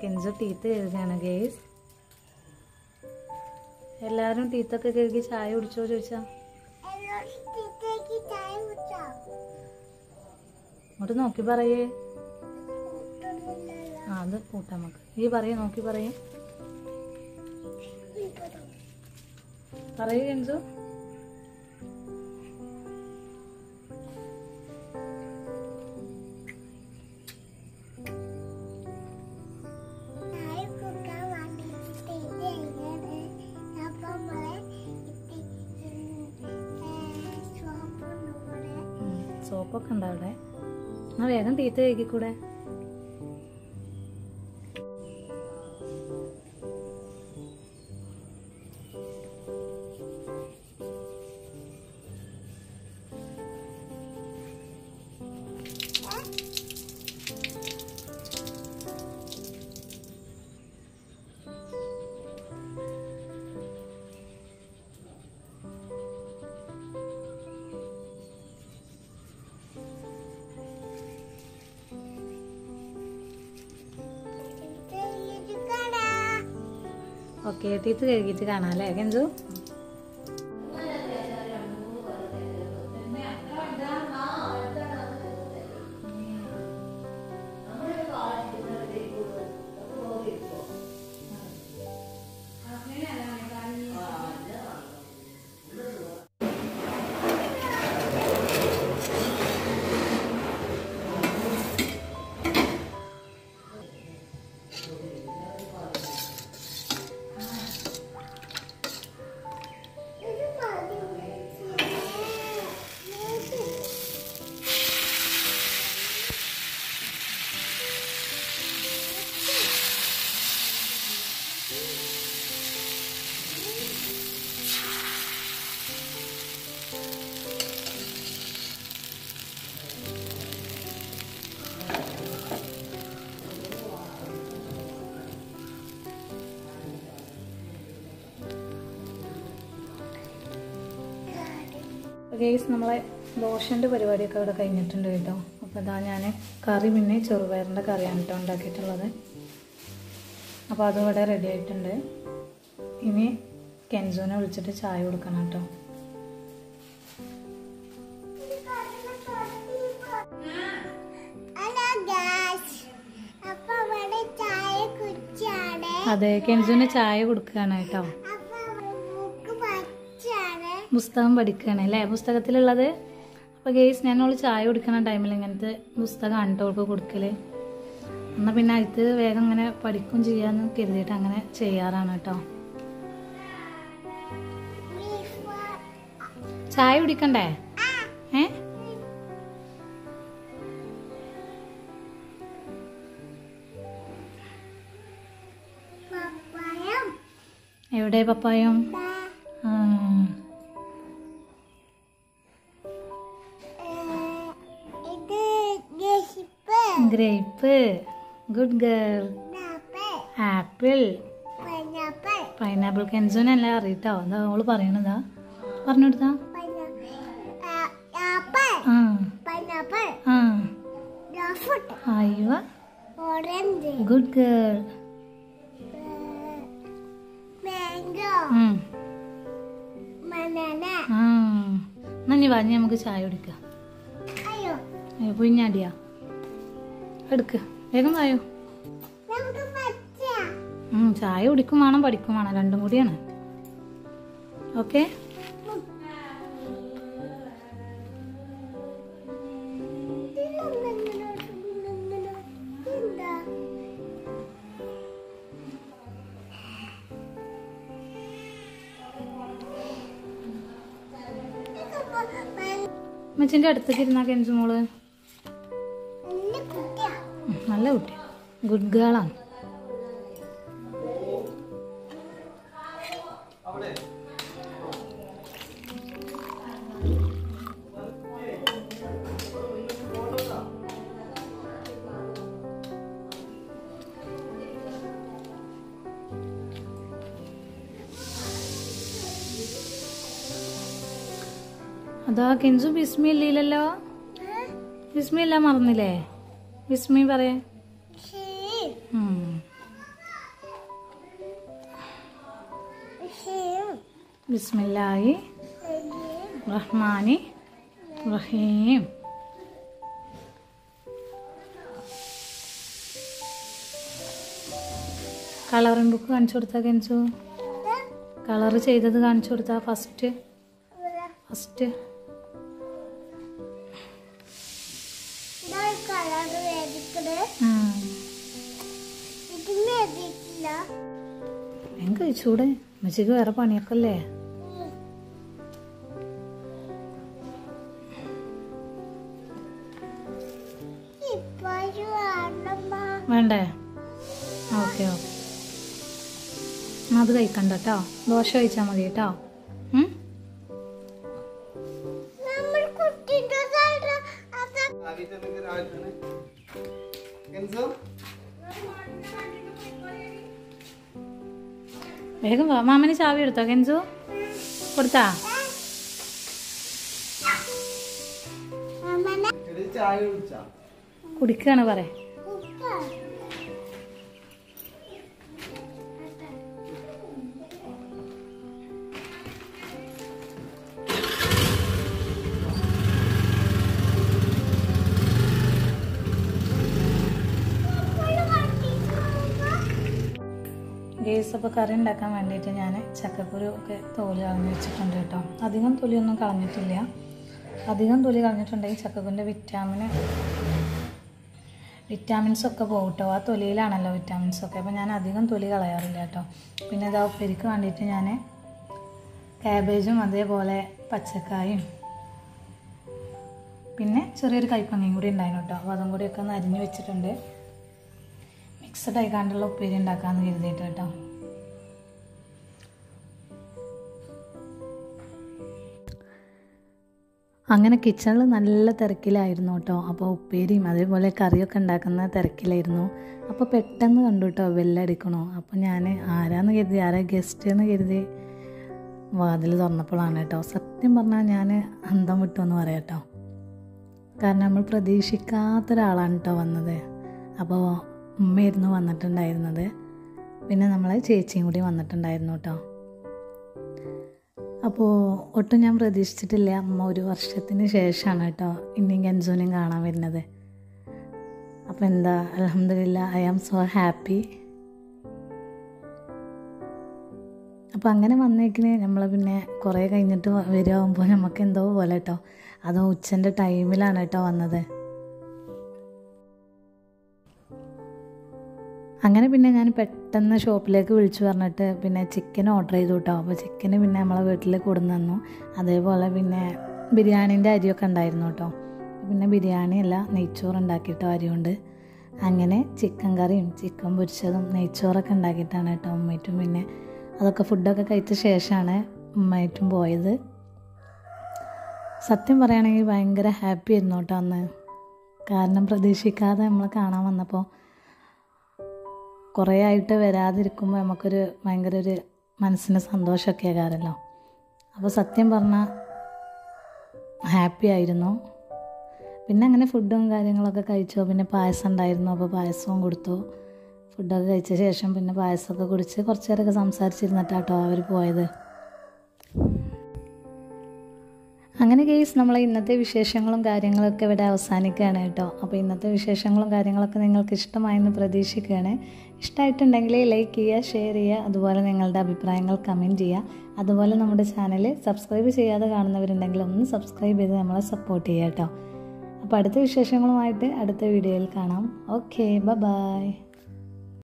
കെഞ്ചു teeth കഴുകാണ് guys. എല്ലാരും ടീത്തൊക്കെ കഴുകി ചായ കുടിച്ചോ ചോദിച്ചാ അങ്ങോട്ട് നോക്കി പറയേ. അത് കൂട്ടാം നമുക്ക്. ഈ പറയേ, നോക്കി പറയേ. പറയൂ കെഞ്ചു. സോപ്പൊക്കെ ഉണ്ടോ അവിടെ? ആ വേഗം ടീത്ത് കഴുകിക്കൂടെ? ഓക്കെ, ടീത്ത് കഴുകിയിട്ട് കാണാം അല്ലേ കെഞ്ചു? ഗൈസ്, നമ്മളെ ദോശൻ്റെ പരിപാടിയൊക്കെ ഇവിടെ കഴിഞ്ഞിട്ടുണ്ട് കേട്ടോ. അപ്പോൾ അതാ ഞാൻ കറി, പിന്നെ ചെറുപയറിൻ്റെ കറിയാണ് കേട്ടോ ഉണ്ടാക്കിയിട്ടുള്ളത്. അപ്പോൾ അതും ഇവിടെ റെഡി ആയിട്ടുണ്ട്. ഇനി കെൻസുവിനെ വിളിച്ചിട്ട് ചായ കൊടുക്കണം കേട്ടോ. അതെ, കെൻസുവിന് ചായ കൊടുക്കുകയാണ് കേട്ടോ. പുസ്തകം പഠിക്കുകയാണ് അല്ലേ, പുസ്തകത്തിലുള്ളത്. അപ്പോൾ ഗെയ്സ്, ഞാനോള് ചായ കുടിക്കുന്ന ടൈമിൽ ഇങ്ങനത്തെ പുസ്തകമാണ് കേട്ടോ അവൾക്ക് കൊടുക്കൽ. എന്നാൽ പിന്നെ അത് വേഗം ഇങ്ങനെ പഠിക്കും ചെയ്യാന്ന് കരുതിയിട്ട് അങ്ങനെ ചെയ്യാറാണ് കേട്ടോ. ചായ കുടിക്കണ്ടേ? എവിടെ പപ്പായം? Grape, good girl. Apple, pineapple. കെൻസുവിനെല്ലാം അറിയട്ടോ. എന്താ അവള് പറയണതാ? പറഞ്ഞെടുത്താ. അയ്യോ, ഗുഡ് ഗേൾ. എന്നാ നീ വാങ്ങി നമുക്ക് ചായ കുടിക്കാം. പുഞ്ഞാടിയാ എടുക്ക്, വേഗം വായോ. ചായ കുടിക്കും വേണം, പഠിക്കും വേണം, രണ്ടും കൂടിയാണ്. ഓക്കെ, അമ്മച്ചിൻ്റെ അടുത്തേക്ക് ഇരുന്നാ കെഞ്ചു മോള്. നല്ല കുട്ടി, ഗുഡ് ഗേളാണ്. അതാ കെഞ്ചു ബിസ്മി ഇല്ലല്ലോ. ബിസ്മി എല്ലാം മറന്നില്ലേ? ബിസ്മി പറയേ. ബിസ്മില്ലാഹി റഹ്മാനി റഹീം. കളറിംഗ് ബുക്ക് കാണിച്ചു കൊടുത്താ കെൻസു? കളർ ചെയ്തത് കാണിച്ചു കൊടുത്താ ഫസ്റ്റ്. ഞാൻ കഴിച്ചൂടെ? അമ്മച്ചിക്ക് വേറെ പണിയൊക്കെ അല്ലേ? വേണ്ടേ? ഓക്കെ ഓക്കെ, അത് കഴിക്കണ്ട കേട്ടോ. ദോശ കഴിച്ചാൽ മതി കേട്ടോ. വേഗം വാ. മാമന് ചാവി എടുത്തോ കെൻസു? കൊടുത്താ? കുടിക്കാണ് പറ. ഗേസ് അപ്പോൾ കറി ഉണ്ടാക്കാൻ വേണ്ടിയിട്ട് ഞാൻ ചക്കക്കുരു ഒക്കെ തോല് കളഞ്ഞ് വെച്ചിട്ടുണ്ട് കേട്ടോ. അധികം തൊലിയൊന്നും കളഞ്ഞിട്ടില്ല. അധികം തൊലി കളഞ്ഞിട്ടുണ്ടെങ്കിൽ ചക്കക്കുരിൻ്റെ വിറ്റാമിൻസൊക്കെ പോകും കേട്ടോ. ആ തൊലിയിലാണല്ലോ വിറ്റാമിൻസൊക്കെ. അപ്പോൾ ഞാൻ അധികം തൊലി കളയാറില്ല കേട്ടോ. പിന്നെ ഇതാ ഉപ്പേരിക്ക് വേണ്ടിയിട്ട് ഞാൻ കാബേജും അതേപോലെ പച്ചക്കായും പിന്നെ ചെറിയൊരു കൈപ്പങ്ങയും കൂടി ഉണ്ടായിരുന്നു കേട്ടോ. അപ്പോൾ അതും കൂടിയൊക്കെ ഒന്ന് അരിഞ്ഞ് വെച്ചിട്ടുണ്ട്. മിക്സഡ് ആയിക്കാണ്ടുള്ള ഉപ്പേരി ഉണ്ടാക്കാമെന്ന് കരുതിയിട്ട് കേട്ടോ. അങ്ങനെ കിച്ചണിൽ നല്ല തിരക്കിലായിരുന്നു കേട്ടോ. അപ്പോൾ ഉപ്പേരിയും അതേപോലെ കറിയൊക്കെ ഉണ്ടാക്കുന്ന തിരക്കിലായിരുന്നു. അപ്പോൾ പെട്ടെന്ന് കണ്ടു കേട്ടോ ബെല്ലടിക്കണോ. അപ്പോൾ ഞാൻ ആരാന്ന് കരുതി, ഗസ്റ്റ് എന്ന് കരുതി വാതിൽ തുറന്നപ്പോഴാണ് കേട്ടോ. സത്യം പറഞ്ഞാൽ ഞാൻ അന്തം വിട്ടുവെന്ന് പറയാം കേട്ടോ. കാരണം നമ്മൾ പ്രതീക്ഷിക്കാത്തൊരാളാണ് കേട്ടോ വന്നത്. അപ്പോൾ ഉമ്മയായിരുന്നു വന്നിട്ടുണ്ടായിരുന്നത്. പിന്നെ നമ്മളെ ചേച്ചിയും കൂടി വന്നിട്ടുണ്ടായിരുന്നു കേട്ടോ. അപ്പോൾ ഒട്ടും ഞാൻ പ്രതീക്ഷിച്ചിട്ടില്ല. അമ്മ 1 വർഷത്തിന് ശേഷമാണ് കേട്ടോ ഇനിയും കെൻസുനെയും കാണാൻ വരുന്നത്. അപ്പോൾ എന്താ, അൽഹംദുലില്ലാ, ഐ ആം സോ ഹാപ്പി. അപ്പോൾ അങ്ങനെ വന്നേക്കിന് നമ്മൾ പിന്നെ കുറേ കഴിഞ്ഞിട്ട് വരുമ്പോൾ നമുക്ക് എന്തോ പോലെ കേട്ടോ. അതോ ഉച്ചൻ്റെ ടൈമിലാണ് കേട്ടോ വന്നത്. അങ്ങനെ പിന്നെ ഞാൻ പെട്ടെന്ന് ഷോപ്പിലേക്ക് വിളിച്ചു പറഞ്ഞിട്ട് പിന്നെ ചിക്കൻ ഓർഡർ ചെയ്തു കേട്ടോ. അപ്പോൾ ചിക്കന് പിന്നെ നമ്മളെ വീട്ടിൽ കൊടുന്നു തന്നു. അതേപോലെ പിന്നെ ബിരിയാണീൻ്റെ അരിയൊക്കെ ഉണ്ടായിരുന്നു കേട്ടോ. പിന്നെ ബിരിയാണി അല്ല, നെയ്ച്ചോറ് ഉണ്ടാക്കിയിട്ടോ അരി കൊണ്ട്. അങ്ങനെ ചിക്കൻ കറിയും ചിക്കൻ പൊരിച്ചതും നെയ്ച്ചോറൊക്കെ ഉണ്ടാക്കിയിട്ടാണ് കേട്ടോ ഉമ്മയിട്ടും. പിന്നെ അതൊക്കെ ഫുഡൊക്കെ കഴിച്ച ശേഷമാണ് ഉമ്മയിട്ടും പോയത്. സത്യം പറയുകയാണെങ്കിൽ ഭയങ്കര ഹാപ്പി ആയിരുന്നു കേട്ടോ അന്ന്. കാരണം പ്രതീക്ഷിക്കാതെ നമ്മൾ കാണാൻ വന്നപ്പോൾ കുറേ ആയിട്ട് വരാതിരിക്കുമ്പോൾ നമുക്കൊരു ഭയങ്കര ഒരു മനസ്സിന് സന്തോഷമൊക്കെ ആകാറല്ലോ. അപ്പോൾ സത്യം പറഞ്ഞാൽ ഹാപ്പി ആയിരുന്നു. പിന്നെ അങ്ങനെ ഫുഡും കാര്യങ്ങളൊക്കെ കഴിച്ചു. പിന്നെ പായസം ഉണ്ടായിരുന്നു, അപ്പോൾ പായസവും കൊടുത്തു. ഫുഡൊക്കെ കഴിച്ച ശേഷം പിന്നെ പായസമൊക്കെ കുടിച്ച് കുറച്ച് നേരമൊക്കെ സംസാരിച്ചിരുന്നിട്ടാട്ടോ അവർ പോയത്. അങ്ങനെ ഗെയ്സ് നമ്മളെ ഇന്നത്തെ വിശേഷങ്ങളും കാര്യങ്ങളൊക്കെ ഇവിടെ അവസാനിക്കുകയാണ് കേട്ടോ. അപ്പോൾ ഇന്നത്തെ വിശേഷങ്ങളും കാര്യങ്ങളൊക്കെ നിങ്ങൾക്ക് ഇഷ്ടമായെന്ന് പ്രതീക്ഷിക്കുകയാണ്. ഇഷ്ടമായിട്ടുണ്ടെങ്കിൽ ലൈക്ക് ചെയ്യുക, ഷെയർ ചെയ്യുക, അതുപോലെ നിങ്ങളുടെ അഭിപ്രായങ്ങൾ കമൻറ്റ് ചെയ്യുക. അതുപോലെ നമ്മുടെ ചാനൽ സബ്സ്ക്രൈബ് ചെയ്യാതെ കാണുന്നവരുണ്ടെങ്കിൽ ഒന്ന് സബ്സ്ക്രൈബ് ചെയ്ത് നമ്മളെ സപ്പോർട്ട് ചെയ്യുക കേട്ടോ. അപ്പോൾ അടുത്ത വിശേഷങ്ങളുമായിട്ട് അടുത്ത വീഡിയോയിൽ കാണാം. Okay, by.